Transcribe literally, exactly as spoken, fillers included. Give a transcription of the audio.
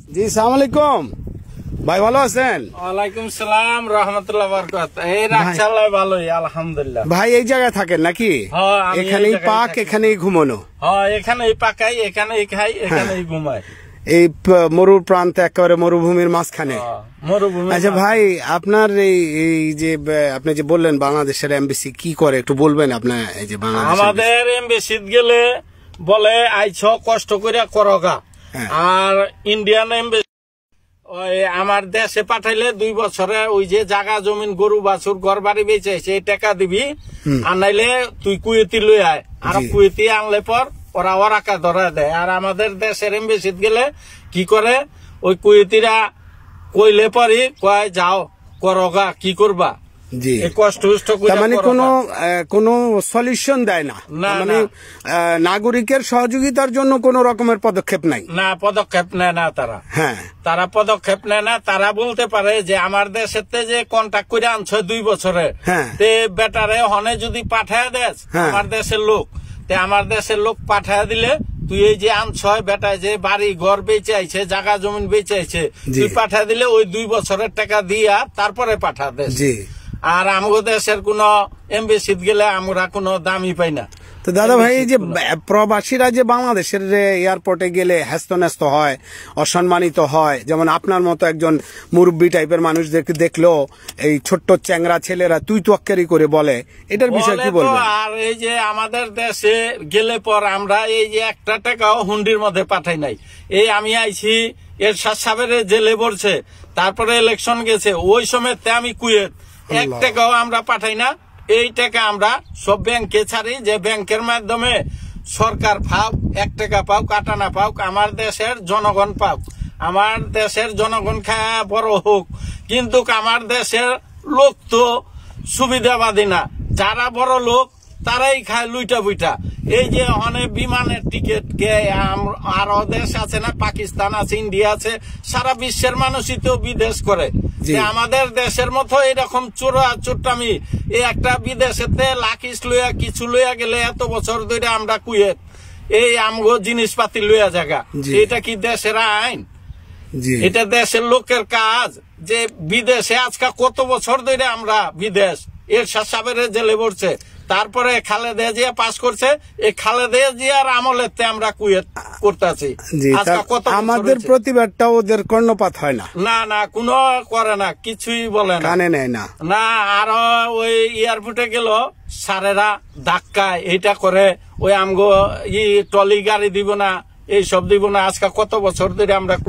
জি সালাম আলাইকুম ভাই, ভালো আছেন? ওয়ালাইকুম সালাম রহমতুল্লাহ বারাকাতুহু। এই রাখছাল্লাহ ভালোই আলহামদুলিল্লাহ। ভাই এই জায়গায় থাকেন নাকি? হ্যাঁ, আমি এখানেই এই জায়গায় পাক, থাকি। এখানেই ঘুমানো। হ্যাঁ, এখানেই পাকাই, এখানেই খাই, এখানেই ঘুমাই। এই প- মরুর প্রান্তে একেবারে মরুভূমির মাঝখানে। হ্যাঁ, মরুভূমি। আচ্ছা ভাই, আপনার এই এই যে ব- আপনি যে বললেন বাংলাদেশের এমবিসি কি করে একটু বলবেন? আপনার এই যে বাংলাদেশ আমাদের এমবেসিত গেলে বলে আইছ কষ্ট করে করগা, হ্যাঁ। আর ইন্ডিয়ান এমবেসি ওই আমার দেশে পাঠাইলে দুই বছরে ওই যে জায়গা জমিন গরু বাছুর ঘর বাড়ি বেঁচে সেই টাকা দিবি, আর নাইলে তুই কুয়েতি লই আয়। আর জি। কুয়েতি আনলে পর ওরা ওরাকা ধরা দেয়। আর আমাদের দেশের এমবেসিত গেলে কি করে, ওই কুয়েতিরা কইলে পরে কয় যাও করগা, কি করবা, জি। এই কষ্ট উষ্ট করে তার মানে করগা। কোনো আহ, কোনো সলিউশন দেয় না, না, তার মানে না। আহ, নাগরিকের সহযোগিতার জন্য কোনো রকমের পদক্ষেপ নাই। না, পদক্ষেপ নেয় না তারা। হ্যাঁ, তারা পদক্ষেপ নেয় না। তারা বলতে পারে যে আমার দেশেতে যে কন্ট্যাক্ট করে আনছ দুই বছরে, হ্যাঁ। তে বেটারে হনে যদি পাঠায় দেস হ্যাঁ। আমার দেশের লোক, তে আমার দেশের লোক পাঠায় দিলে তুই এই যে আনছ বেটায় যে বাড়ি ঘর বেঁচে আইছে, জায়গা জমিন বেঁচে আইছে, জি। তুই পাঠায় দিলে ওই দুই বছরের টাকা দিয়া তারপরে পাঠা দেস। জি। আর আমাদের দেশের কোন এমবেসিত গেলে আমরা কোনো দামই পাই না। তো দাদা ভাই, এই যে বা- প্রবাসীরা যে বাংলাদেশের যে এয়ারপোর্টে গেলে হ্যাস্তন্যস্ত হয়, অসম্মানিত হয়, যেমন আপনার মতো একজন মুরব্বী টাইপের মানুষদেরকে দেখলো এই ছোট্ট চ্যাংরা ছেলেরা তুই তোয়াক্কারি করে বলে, এটার বিষয়ে কি বলে তো, বলবেন? আর এই যে আমাদের দেশে গেলে পর আমরা এই যে একটা টাকাও হুন্ডির মধ্যে পাঠাই নাই। এই আমি আইছি এরশাদ সাহেবের জেলে পড়ছে, তারপরে ইলেকশন গেছে, ওই সময়তে আমি কুয়েত এক আল্লাহ। টাকাও আমরা পাঠাই না। এই টাকা আমরা সব ব্যাংকে ছাড়ি, যে ব্যাংকের মাধ্যমে সরকার পাও, এক টাকা পাও, কাটা না পাও, আমার দেশের জনগণ পাও। আমার দেশের জনগণ খায় বড় হোক, কিন্তু আমার দেশের লোক তো সুবিধাবাদী না। যারা বড় লোক তারাই খায় লুইটা বুইটা। এই যে অনেক বিমানের টিকিট কে আরো দেশ আছে না, পাকিস্তান আছে, ইন্ডিয়া আছে, সারা বিশ্বের মানুষই তো বিদেশ করে। জি। যে আমাদের দেশের মতো এরকম চোরা চোট্টামি, এই একটা বিদেশেতে লাকিস লইয়া কিছু লইয়া গেলে এত বছর ধরে আমরা কুয়েত এই আমগো জিনিসপাতি লইয়া জায়গা, জি। এটা কি দেশের আইন? জি। এটা দেশের লোকের কাজ। যে বিদেশে আজকে কত বছর ধরে আমরা বিদেশ, এরশাদ সাহেবের জেলে পড়ছে, তারপরে খালেদা জিয়া পাস করছে, এই খালেদা জিয়ার আমলেতে আমরা কুয়েত করতেছি। জি, তা আমাদের প্রতিবাদটা ওদের কর্ণপাত হয় না, না না, কোনো করে না, কিছুই বলে না, কানে নেয় না। না। আরো ওই এয়ারপোর্টে গেল সারেরা ধাক্কায় এটা করে, ওই আমগো ই টলি গাড়ি দিব না, এইসব দিব না। আজকে কত বছর ধরে আমরা